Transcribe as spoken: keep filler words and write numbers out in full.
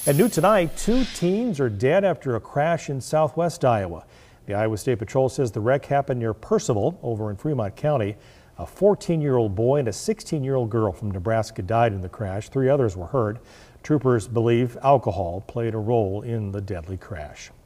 And new tonight, two teens are dead after a crash in southwest Iowa. The Iowa State Patrol says the wreck happened near Percival over in Fremont County. A fourteen-year-old boy and a sixteen-year-old girl from Nebraska died in the crash. Three others were hurt. Troopers believe alcohol played a role in the deadly crash.